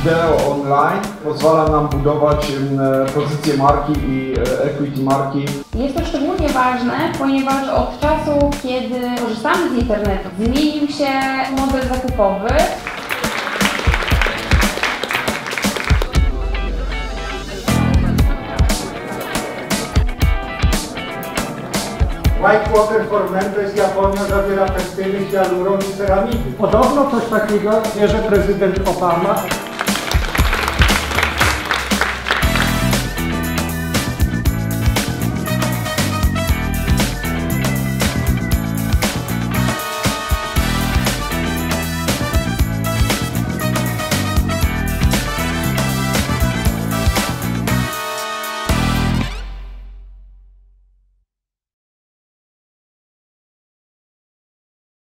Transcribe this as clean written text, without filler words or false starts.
wideo online pozwala nam budować pozycję marki i equity marki. Jest to szczególnie ważne, ponieważ od czasu, kiedy korzystamy z internetu, zmienił się model zakupowy. Whitewater for Men to jest Japonia, zawiera tekstyny, hialuron i ceramidy. Podobno coś takiego bierze prezydent Obama.